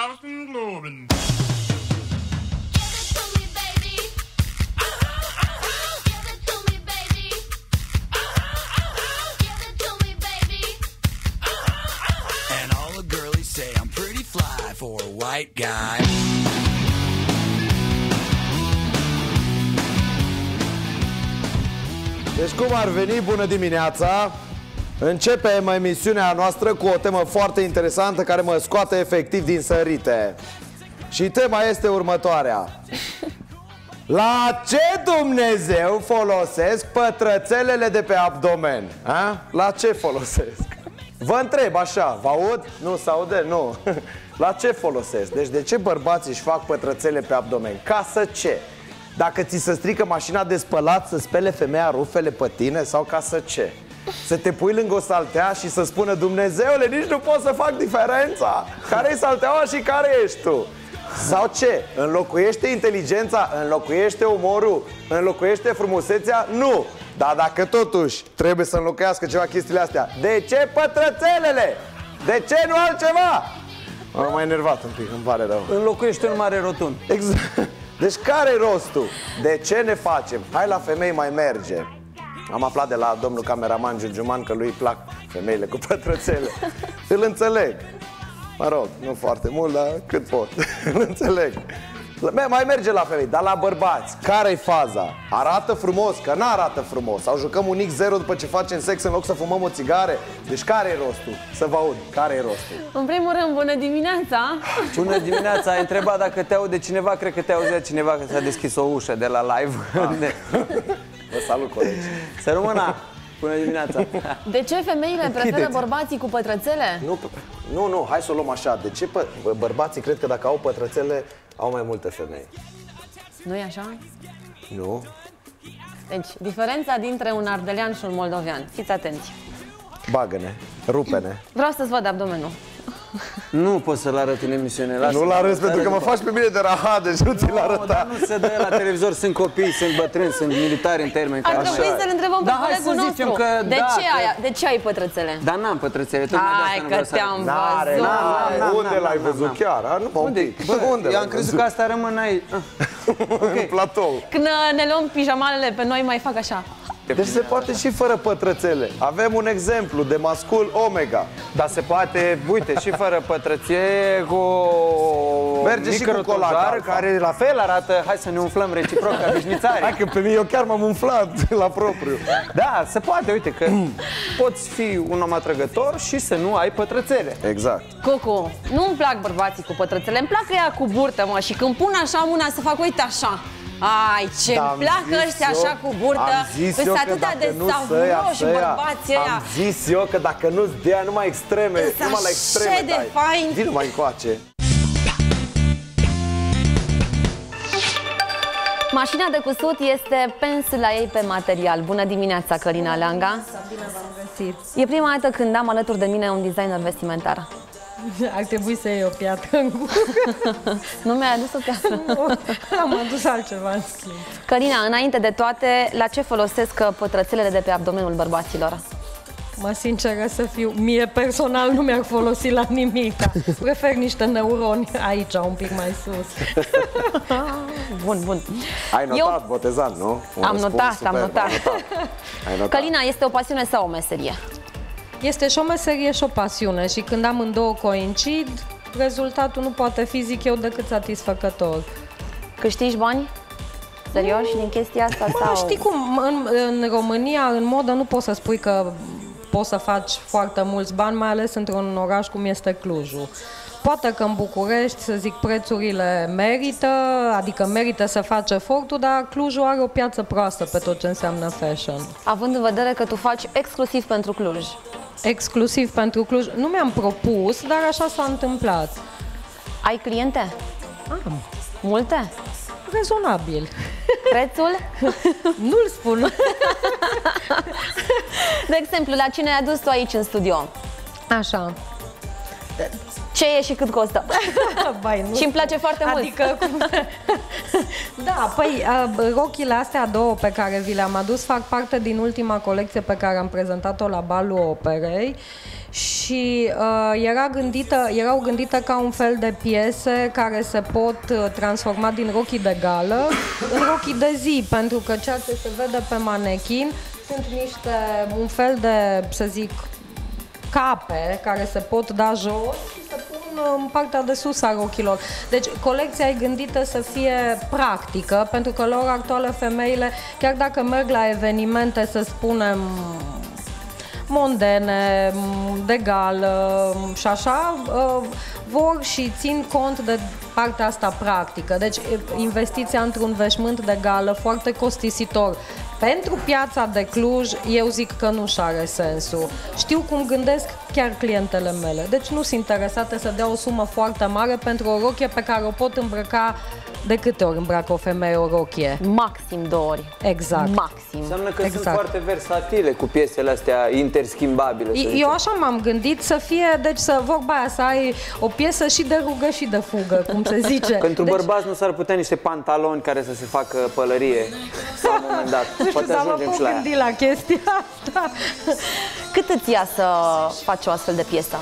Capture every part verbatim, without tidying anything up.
Carsten Globen. And all the girlies say I'm pretty fly for a white guy. Deci cum ar veni, bună dimineața! Începem emisiunea noastră cu o temă foarte interesantă care mă scoate efectiv din sărite. Și tema este următoarea. La ce Dumnezeu folosesc pătrățelele de pe abdomen? A? La ce folosesc? Vă întreb așa, vă aud? Nu se aude? Nu. La ce folosesc? Deci de ce bărbații își fac pătrățele pe abdomen? Ca să ce? Dacă ți se strică mașina de spălat, să spele femeia rufele pe tine? Sau ca să ce? Să te pui lângă o saltea și să spună Dumnezeule, nici nu pot să fac diferența. Care-i salteaua și care ești tu? Sau ce? Înlocuiește inteligența? Înlocuiește umorul? Înlocuiește frumusețea? Nu! Dar dacă totuși trebuie să înlocuiască ceva chestiile astea, de ce pătrățelele? De ce nu altceva? M-am mai enervat un pic, îmi pare rău. Înlocuiește un mare rotund. Exact. Deci care-i rostul? De ce ne facem? Hai la femei mai merge. Am aflat de la domnul cameraman Giugiuman că lui îi plac femeile cu pătrățele. Îl înțeleg. Mă rog, nu foarte mult, dar cât pot. Îl înțeleg. Mai merge la femei, dar la bărbați, care-i faza? Arată frumos, că n-arată frumos. Sau jucăm un X zero după ce facem sex în loc să fumăm o țigare? Deci care-i rostul? Să vă aud, care-i rostul? În primul rând, bună dimineața! Bună dimineața, ai întrebat dacă te aude cineva, cred că te auzea cineva că s-a deschis o ușă de la live. Vă salut, colegi. Să rămână! Bună dimineața! De ce femeile preferă bărbații cu pătrățele? Nu, nu, nu, hai să o luăm așa. De ce pă bărbații cred că dacă au pătrățele au mai multe femei? Nu-i așa? Nu. Deci, diferența dintre un ardelean și un moldovean. Fiți atenți. Bagă-ne, rupe-ne. Vreau să-ți văd abdomenul. Nu pot să-l arăt în emisiune. Nu-l arăt pentru că mă faci pe mine de rahat, deci nu ți-l arăta. Nu se dă la televizor, sunt copii, sunt bătrâni, sunt militari în termeni. Ar trebui să-l întrebăm pe colegul nostru. De ce ai, de ce ai pătrățele? Dar n-am pătrățele. Hai că te-am văzut. Unde l-ai văzut chiar? Unde? Eu am crezut că asta rămâne aici. În platou. Când ne luăm pijamalele pe noi, mai fac așa. Deci se poate și fără pătrățele. Avem un exemplu de mascul Omega. Dar se poate, uite, și fără pătrățele, cu merge și cu colac, care la fel arată, hai să ne umflăm reciproc ca vișnițari. Hai că pe mine eu chiar m-am umflat la propriu. Da, se poate, uite că poți fi un om atrăgător și să nu ai pătrățele. Exact. Cucu, nu-mi plac bărbații cu pătrățele, îmi plac ea cu burtă, mă, și când pun așa mâna să fac, uite așa. Ai, ce-mi plac ăștia așa cu burtă. Sunt atâta de savuroși bărbații ăia. Am zis eu că dacă nu-ți dea numai extreme, numai la extreme așa de fain. Vino mai încoace. Mașina de cusut este pensula ei pe material. Bună dimineața, Călina Leanga. Bine v-am găsit. E prima dată când am alături de mine un designer vestimentar. Ar trebui să iei o piatră în gură. Nu mi-ai adus o piatră? Nu, am adus altceva în schimb. Călina, înainte de toate, la ce folosesc pătrățelele de pe abdomenul bărbaților? Mă, sinceră să fiu, mie personal nu mi-ar folosi la nimic. Prefer niște neuroni aici, un pic mai sus. Bun, bun. Ai notat, Eu... botezan, nu? Un am notat, super, am notat. notat. Ai notat. Călina, este o pasiune sau o meserie? Este și o meserie și o pasiune și când amândouă coincid, rezultatul nu poate fi, zic eu, decât satisfăcător. Câștigi bani? Serios din chestia asta? Mă, sau... știi cum, în, în România, în modă, nu poți să spui că poți să faci foarte mulți bani, mai ales într-un oraș cum este Clujul. Poate că în București, să zic, prețurile merită, adică merită să faci efortul, dar Clujul are o piață proastă pe tot ce înseamnă fashion. Având în vedere că tu faci exclusiv pentru Cluj. Exclusiv pentru Cluj. Nu mi-am propus, dar așa s-a întâmplat. Ai cliente? Am. Multe? Rezonabil. Prețul? Nu-l spun. De exemplu, la cine ai adus tu aici în studio? Așa. Ce e și cât costă? Bai, nu. Și îmi place foarte adică, mult. Da, păi rochile astea două pe care vi le-am adus fac parte din ultima colecție pe care am prezentat-o la Balul Operei și uh, era gândită, erau gândite ca un fel de piese care se pot uh, transforma din rochii de gală în rochii de zi, pentru că ceea ce se vede pe manechin sunt niște, un fel de, să zic, cape care se pot da jos și se pun în partea de sus a rochilor. Deci colecția e gândită să fie practică, pentru că la ora actuală femeile, chiar dacă merg la evenimente, să spunem, mondene, de gală și așa, vor și țin cont de partea asta practică. Deci investiția într-un veșmânt de gală foarte costisitor pentru piața de Cluj, eu zic că nu și are sensul. Știu cum gândesc chiar clientele mele. Deci nu sunt interesate să dea o sumă foarte mare pentru o rochie pe care o pot îmbrăca. De câte ori îmbracă o femeie o rochie? Maxim două ori. Exact. Maxim. Înseamnă că Exact. sunt foarte versatile cu piesele astea interschimbabile. Eu așa m-am gândit să fie, deci să vorba aia, să ai o piesă și de rugă și de fugă, cum se zice. Pentru deci, bărbați nu s-ar putea niște pantaloni care să se facă pălărie la un moment dat. nu știu, Poate s-a ajungem și la ea. gândit la chestia asta. Cât îți ia să faci o astfel de piesă?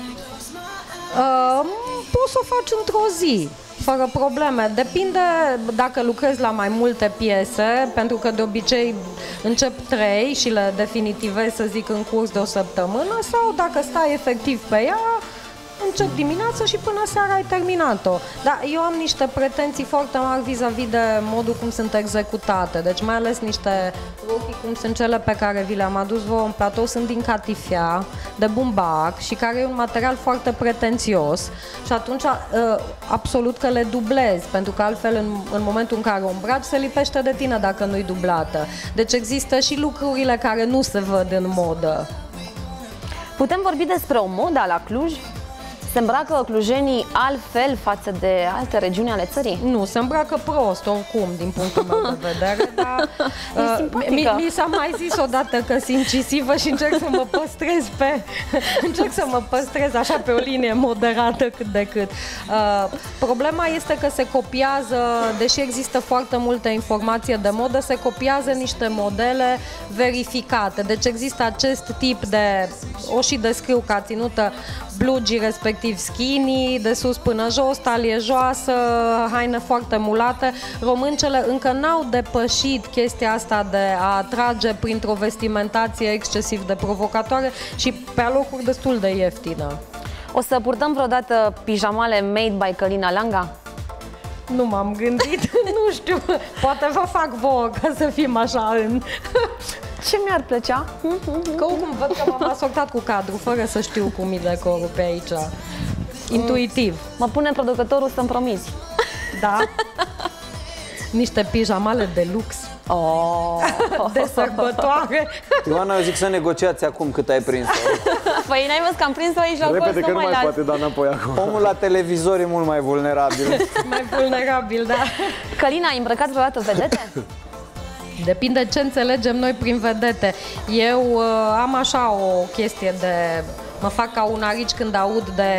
Uh, poți să o faci într-o zi, fără probleme. Depinde dacă lucrezi la mai multe piese, pentru că de obicei încep trei și le definitivezi, să zic, în curs de o săptămână, sau dacă stai efectiv pe ea, încep dimineața și până seara ai terminat-o. Dar eu am niște pretenții foarte mari vis-a-vis de modul cum sunt executate. Deci mai ales niște rochii cum sunt cele pe care vi le-am adus vouă în platou, sunt din catifea, de bumbac și care e un material foarte pretențios și atunci absolut că le dublezi, pentru că altfel în, în momentul în care o îmbraci se lipește de tine dacă nu-i dublată. Deci există și lucrurile care nu se văd în modă. Putem vorbi despre o modă la Cluj? Se îmbracă clujenii altfel față de alte regiuni ale țării? Nu, se îmbracă prost, oricum, din punctul meu de vedere, dar uh, mi, mi s-a mai zis odată că sunt incisivă și încerc să mă păstrez pe încerc să mă păstrez așa pe o linie moderată cât de cât. Uh, problema este că se copiază, deși există foarte multă informație de modă, se copiază niște modele verificate. Deci există acest tip de, o și descriu ca ținută, blugi respectiv skinny, de sus până jos, talie joasă, haine foarte mulate. Româncele încă n-au depășit chestia asta de a atrage printr-o vestimentație excesiv de provocatoare și pe alocuri destul de ieftină. O să purtăm vreodată pijamale made by Călina Langa? Nu m-am gândit, nu știu, poate vă fac vouă ca să fim așa în... Ce mi-ar plăcea? Că oricum văd că m-am asortat cu cadru, fără să știu cum e decorul pe aici. Intuitiv. Mă pune producătorul să-mi promiți. Da? Niște pijamale de lux. Oh. De sărbătoare. Ioana, eu zic să negociați acum cât ai prins-o. Păi n-ai văzut că am prins-o aici la colț, Repede că nu nu mai mai las. poate da înapoi acum. Omul la televizor e mult mai vulnerabil. Mai vulnerabil, da. Călina, ai îmbrăcat vreodată vedete? Depinde ce înțelegem noi prin vedete. Eu uh, am așa o chestie de... Mă fac ca un arici când aud de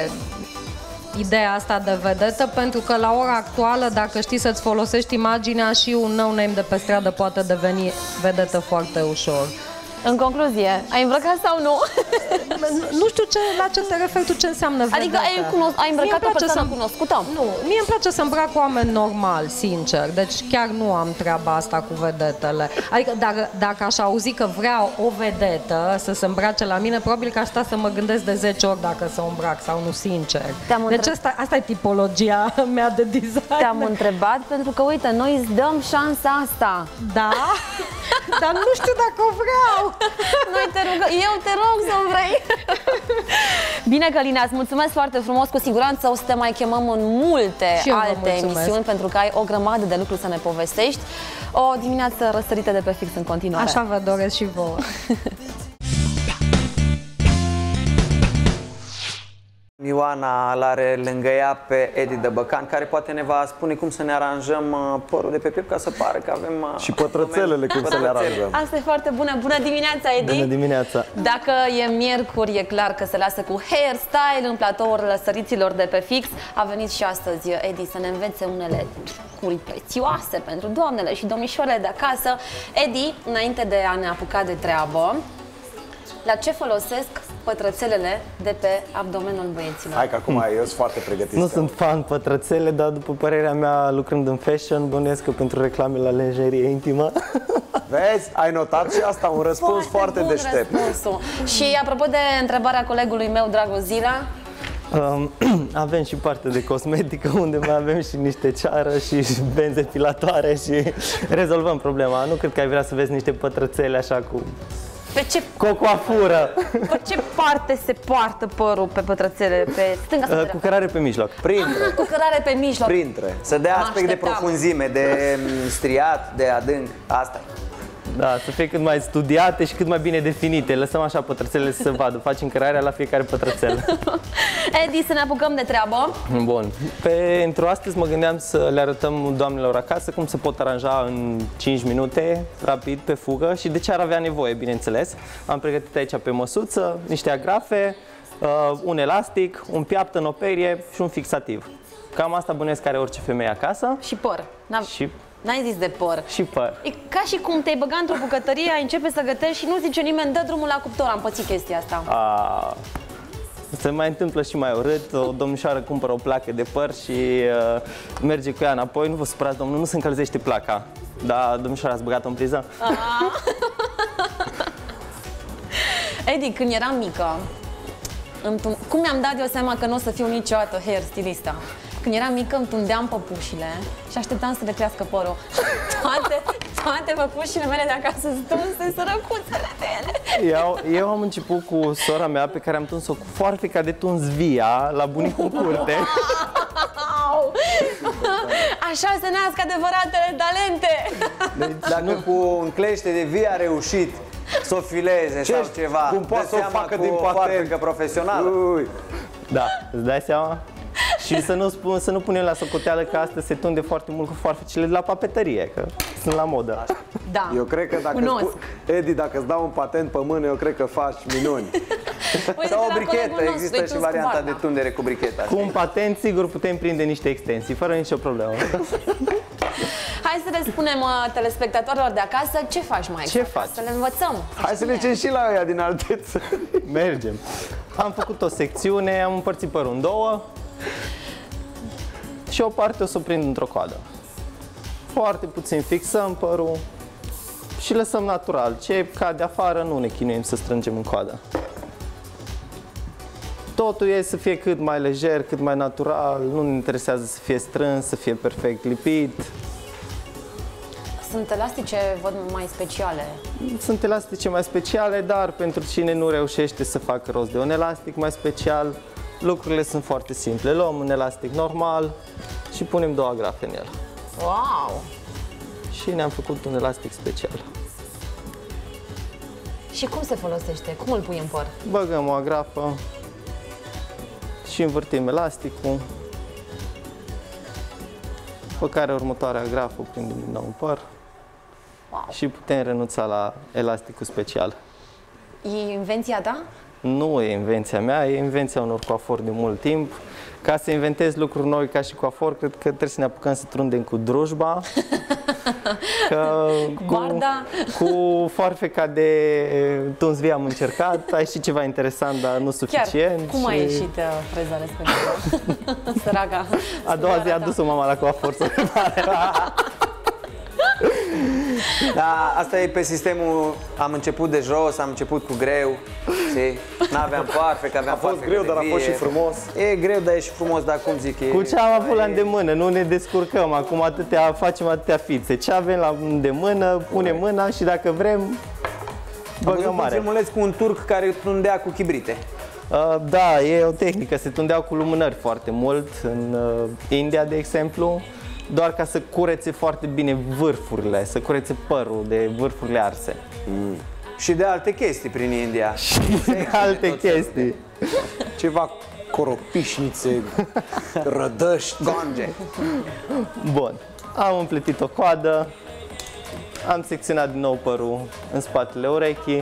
ideea asta de vedetă, pentru că la ora actuală, dacă știi să-ți folosești imaginea, și un no-name de pe stradă poate deveni vedetă foarte ușor. În concluzie, ai îmbrăcat sau nu? Nu știu ce, la ce te referi tu, ce înseamnă vedetă. Adică ai, cunos- ai îmbrăcat o persoană să... cunoscută? Nu, mie îmi place să îmbrac oameni normali, sincer. Deci chiar nu am treaba asta cu vedetele. Adică dacă, dacă aș auzi că vreau o vedetă să se îmbrace la mine, probabil că aș sta să mă gândesc de zece ori dacă să o îmbrac sau nu, sincer. Deci asta, asta e tipologia mea de design. Te-am întrebat pentru că, uite, noi îți dăm șansa asta. Da? Dar nu știu dacă o vreau. Noi te rugăm, eu te rog să vrei. Bine, Călina, îți mulțumesc foarte frumos. Cu siguranță o să te mai chemăm în multe alte emisiuni, pentru că ai o grămadă de lucruri să ne povestești. O dimineață răsărită de pe fix în continuare. Așa vă doresc și vouă. Ioana l-are lângă ea pe Edi Dăbăcan, care poate ne va spune cum să ne aranjăm părul de pe piept ca să pară că avem... Și pătrățelele cum să le aranjăm. Asta e foarte bună. Bună dimineața, Edi! Bună dimineața! Dacă e miercuri, e clar că se lasă cu hairstyle în platoul lăsăriților de pe fix. A venit și astăzi Edi să ne învețe unele trucuri prețioase pentru doamnele și domnișoarele de acasă. Edi, înainte de a ne apuca de treabă, la ce folosesc pătrățelele de pe abdomenul băieților? Hai că acum eu sunt foarte pregătit. Nu sunt fan pătrățele, dar după părerea mea, lucrând în fashion, bănuiesc că pentru reclame la lingerie intimă. Vezi? Ai notat și asta, un răspuns foarte, foarte bun deștept. Răspunsul. Și apropo de întrebarea colegului meu, Dragozila, Um, avem și parte de cosmetică, unde mai avem și niște ceară și benze epilatoare și rezolvăm problema. Nu cred că ai vrea să vezi niște pătrățele așa cu, pe ce, cu o coafură. pe ce parte se poartă părul pe pătrățele? Pe stânga sau Uh, pe cu dreapta? cărare pe mijloc. Printre, Cu cărare pe mijloc. printre. Să dea Mă aspect de așteptam. profunzime, de mm, striat, de adânc. Asta e. Da, să fie cât mai studiate și cât mai bine definite. Lăsăm așa pătrățele să se vadă. Facem cărarea la fiecare pătrățel. Edi, să ne apucăm de treabă. Bun. Pentru astăzi mă gândeam să le arătăm doamnelor acasă cum se pot aranja în cinci minute, rapid, pe fugă și de ce ar avea nevoie, bineînțeles. Am pregătit aici pe măsuță niște agrafe, un elastic, un piaptă în operie și un fixativ. Cam asta bănuiesc că are orice femeie acasă. Și păr. Și, N-ai zis de păr. și păr. E ca și cum te-ai băgat într-o bucătărie, ai începe să gătești și nu zice nimeni, dă drumul la cuptor. Am pățit chestia asta. A, se mai întâmplă și mai urât. O domnișoară cumpără o placă de păr și uh, merge cu ea înapoi. Nu vă supărați, domnul, nu se încălzește placa. Da, domnișoara, ați băgat-o în priză? Edi, când eram mică, cum mi-am dat eu seama că nu o să fiu niciodată hair stylista? Când eram mică îmi tundeam păpușile și așteptam să le crească părul. Toate, toate păpușile mele de acasă strânse, sărăcuțele de ele. Eu, eu am început cu sora mea pe care am tuns-o cu foarfeca de tuns via la bunicul în curte. Au! Așa se nasc adevăratele talente. Deci, dacă cu înclește de vie a reușit să o fileze Ce sau știi? ceva, Cum poate dă să o seama facă cu din o patent? foarfecă profesională. Ui. Da, îți dai seama? Și să nu, spun, să nu punem la socoteală că astăzi se tunde foarte mult cu foarfecele de la papetărie, că sunt la modă. Da. Eu cred că dacă Cunosc. spu- Edi, dacă îți dau un patent pe mână, eu cred că faci minuni. Uite, Sau o la brichetă, colegul nostru, există îi și tuns cu varianta barba. de tundere cu bricheta. Cu un patent, sigur, putem prinde niște extensii, fără nicio problemă. Hai să le spunem uh, telespectatorilor de acasă ce faci mai Ce exact, faci? să le învățăm. Hai să ne ducem și la ăia din alte țări. Mergem. Am făcut o secțiune, am împărțit părul în două și o parte o să o prind într-o coadă. Foarte puțin fixăm părul și lăsăm natural. Ce cade afară nu ne chinuim să strângem în coadă. Totul e să fie cât mai lejer, cât mai natural, nu ne interesează să fie strâns, să fie perfect lipit. Sunt elastice, văd, mai speciale. Sunt elastice mai speciale, dar pentru cine nu reușește să facă rost de un elastic mai special, lucrurile sunt foarte simple. Luăm un elastic normal și punem două agrafe în el. Wow! Și ne-am făcut un elastic special. Și cum se folosește? Cum îl pui în păr? Băgăm o agrafă și învârtim elasticul, pe care următoarea agrafă o prindem din nou în păr. Wow. Și putem renunța la elasticul special. E invenția ta? Nu e invenția mea, e invenția unor coafori de mult timp. Ca să inventezi lucruri noi ca și coafor, cred că trebuie să ne apucăm să trundem cu drujba. Că Cu barda. Cu foarfeca de tuns vii am încercat, ai și ceva interesant, dar nu suficient. Chiar, cum a și ieșit uh, freza respectivă? Săraca. A doua zi a Săraca. dus-o mama la coafor să repare. Da, asta e pe sistemul, am început de jos, am început cu greu, știi? N-aveam foarfecă, aveam A fost foarfecă greu, de dar a fost vie. și frumos. E greu, dar e și frumos, dar cum zic, e... Cu ce am avut la e- îndemână, nu ne descurcăm. Acum atâtea, facem atâtea fițe. Ce avem la îndemână, punem mâna și dacă vrem, Am văzut băgăm un mare. filmuleț cu un turc care tundea cu chibrite. Uh, da, e o tehnică, se tundeau cu lumânări foarte mult în uh, India, de exemplu, doar ca să curețe foarte bine vârfurile, să curețe părul de vârfurile arse. Și de alte chestii prin India. De alte chestii. Ceva coropișnițe, rădăști. Gonge. Bun, am împletit o coadă, am secționat din nou părul în spatele urechii.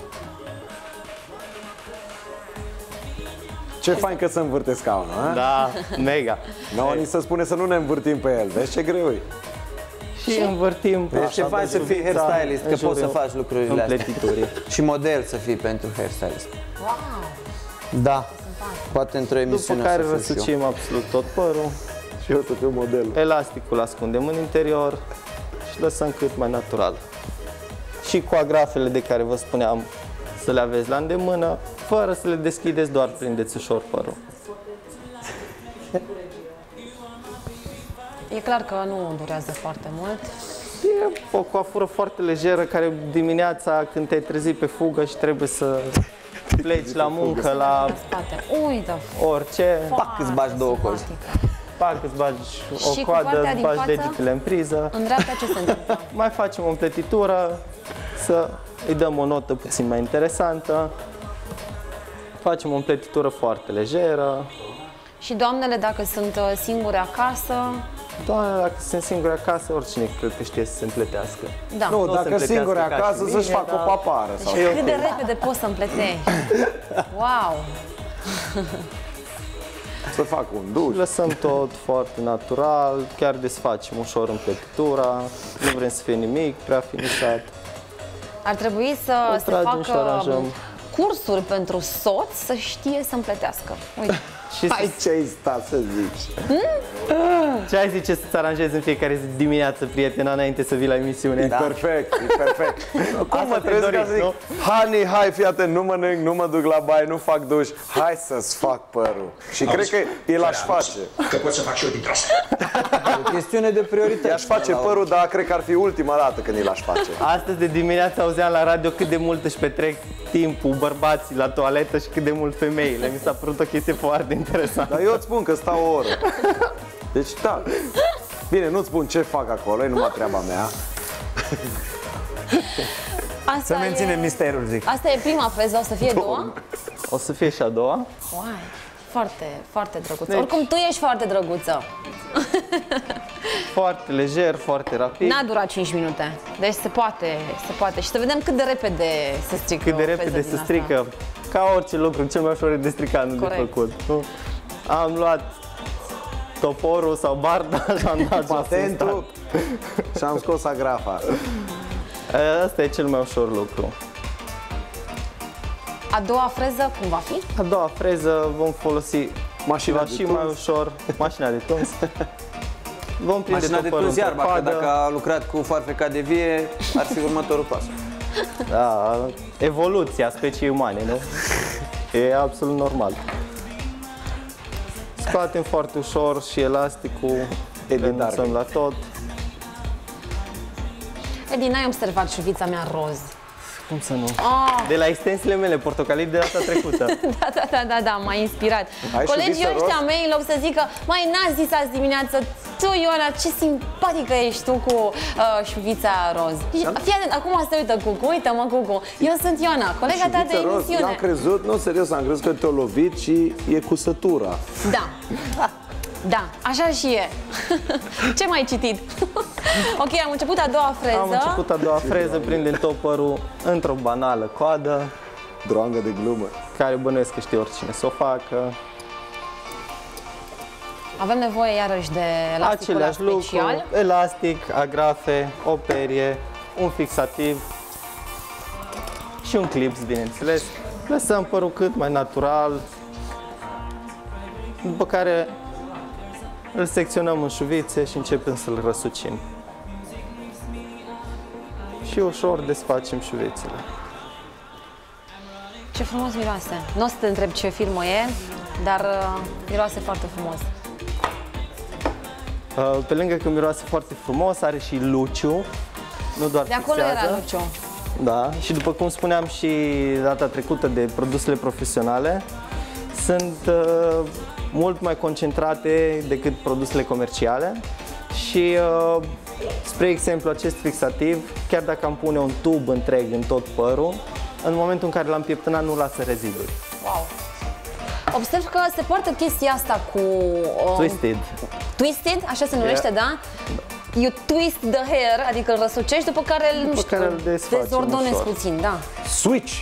Ce fain că se învârte scaunul, a? Da, mega. Nouă ni se spune să nu ne învârtim pe el, vezi ce greu e. și învârtim. Deci ce faci să fii hairstylist, că poți să faci lucrurile astea. Și model să fii pentru hairstylist. Wow! Da. Poate într-o emisiune. După care o să fiu și eu. răsucim absolut tot părul. Și eu să fiu modelul. Elasticul ascundem în interior și lăsăm cât mai natural. Și cu agrafele de care vă spuneam să le aveți la îndemână, fără să le deschideți, doar prindeți ușor părul. E clar că nu durează foarte mult. E o coafură foarte lejeră care dimineața când te-ai trezit pe fugă și trebuie să pleci la muncă, la Spate. Uită, orice, Pac, îți bagi două cozi. pac, îți bagi Și o cu coadă, partea îți din bagi față? degetele în priză. în dreapta ce se întâmplă? Mai facem o împletitură, să îi dăm o notă puțin mai interesantă. Facem o împletitură foarte lejeră. Și doamnele, dacă sunt uh, singure acasă, Doamne, dacă sunt singure acasă, oricine cred că știe să se împletească. da. Nu, o să dacă împletească singure ca și acasă mine, să-și facă dar- o papară. Sau... Și cât de repede poți să împletești? Wow! Să facă un duș. Lăsăm tot foarte natural, chiar desfacem ușor împletitura, nu vrem să fie nimic prea finișat. Ar trebui să O se tragem și o facă aranjăm. cursuri pentru soț să știe să împletească. Uite. Și Hai ce-ai stat să zici. ce ai zice să-ți aranjezi în fiecare zi dimineață, prietena, înainte să vii la emisiune? E perfect, e perfect. Cum mă Asta trebuie doriți, să zic, nu? Hani, hai, fii atent, nu mănânc, nu mă duc la baie, nu fac duș, hai să-ți fac părul. Și cred că el aș face. Că pot să fac și eu dintre asta. E o chestiune de priorități. I-aș face părul, dar cred că ar fi ultima dată când îl aș face. Astăzi de dimineață auzeam la radio cât de mult își petrec timpul bărbații la toaletă și cât de mult femeile. Mi s-a părut o chestie foarte interesantă. Dar eu îți spun că stau o oră. Deci, da. Bine, nu-ți spun ce fac acolo, e numai treaba mea. Asta Să menținem e, misterul, zic. asta e prima freză, o să fie două? O să fie și a doua. Uai, foarte, foarte drăguță. Deci- Oricum, tu ești foarte drăguță. Foarte lejer, foarte rapid. N-a durat cinci minute, deci se poate, se poate. Și să vedem cât de repede se strică Cât de o freză repede din se asta. strică. Ca orice lucru, cel mai ușor e de stricat, nu de Corect. făcut. Nu? Am luat toporul sau barda și am dat jos Patentul și am scos agrafa. instant. Asta e cel mai ușor lucru. A doua freză, cum va fi? A doua freză vom folosi Mașina ceva de și tuns. mai ușor, mașina de tuns. Vom prinde Mașina de toporul tuns în iarba, că coadă. dacă a lucrat cu foarfeca de vie, ar fi următorul pas. Da, evoluția speciei umane, nu? E absolut normal. Scoatem foarte ușor și elasticul, renunțăm la tot. Edi, n-ai observat șuvița mea roz. Cum să nu? Oh, De la extensiile mele portocalii de data trecută. da, da, da, da, da, m-a inspirat. Ai Colegii șuviță ăștia roz? mei, în loc să zică, mai n-a zis azi dimineață, tu, Ioana, ce simpatică ești tu cu uh, șuvița roz. Și, fii atent, acum se uită Cucu, uită-mă Cucu, eu sunt Ioana, colega ta de Șuviță roz, eu emisiune. am crezut, nu serios, am crezut că te-a lovit și e cusătura. Da. Da, așa și e. Ce mai ai citit? Ok, am început a doua freză. Am început a doua freză, prindem tot părul într-o banală coadă, Droangă de glumă. care bănuiesc că știe oricine să o facă. Avem nevoie iarăși de elasticul ăla Aceleași lucruri, special. elastic, agrafe, o perie, un fixativ și un clips, bineînțeles. Lăsăm părul cât mai natural, după care îl secționăm în șuvițe și începem să-l răsucim. Și ușor desfacem șuvițele. Ce frumos miroase. Nu o să te întreb ce firmă e, dar uh, miroase foarte frumos. Uh, Pe lângă că miroase foarte frumos, are și luciu, nu doar De acolo fixează. era Luciu. Da, și după cum spuneam și data trecută de produsele profesionale, sunt uh, mult mai concentrate decât produsele comerciale și, uh, spre exemplu, acest fixativ, chiar dacă am pune un tub întreg în tot părul, în momentul în care l-am pieptănat nu lasă reziduri. Wow. Observ că se poartă chestia asta cu... Um, Twisted. Twisted, așa se numește, da? You twist the hair, adică îl răsucești, după care îl, nu După știu, care îl desfacem dezordonezi ușor. puțin, da. Switch!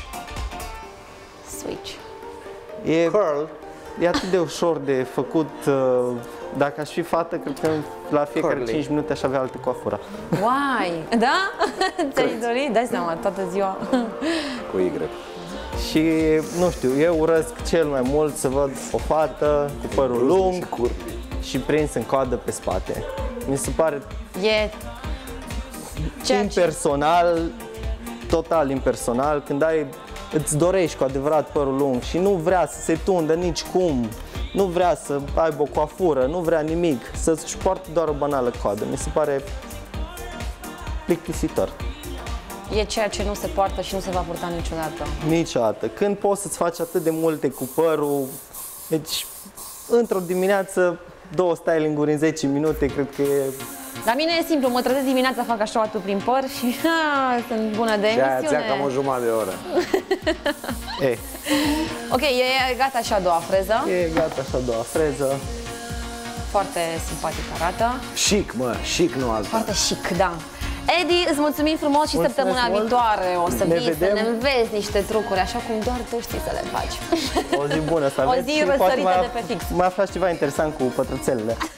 Switch. E, Curl! e atât de ușor de făcut uh, Dacă aș fi fată, cred că la fiecare Curly. cinci minute aș avea altă coafură. Uai! Da? Ți-ai dorit? Dai seama, toată ziua. Cu Y. Și, nu știu, eu urăsc cel mai mult să văd o fată cu părul lung și prins în coadă pe spate. Mi se pare E... Ceea ce... impersonal, total impersonal, când ai, îți dorești cu adevărat părul lung și nu vrea să se tundă nici cum, nu vrea să aibă o coafură, nu vrea nimic, să-și poarte doar o banală coadă. Mi se pare plictisitor. E ceea ce nu se poartă și nu se va purta niciodată. Niciodată. Când poți să-ți faci atât de multe cu părul, deci într-o dimineață două styling-uri în zece minute, cred că e... La mine e simplu, mă trezesc dimineața, fac așa atu prin păr și ha, sunt bună de Și aia emisiune. ția cam o jumătate de oră. E, Ok, e gata și a doua freză. e gata așa a doua freză. Foarte simpatic arată. Chic, mă, chic, nu alta. Foarte chic, da. Edi, îți mulțumim frumos și Mulțumesc săptămâna mult. viitoare o să Ne vii vedem. să ne înveți niște trucuri, așa cum doar tu știi să le faci. O zi bună să O aveți zi și poate răsărită mai, de pe fix. mai aflați ceva interesant cu pătrățelele.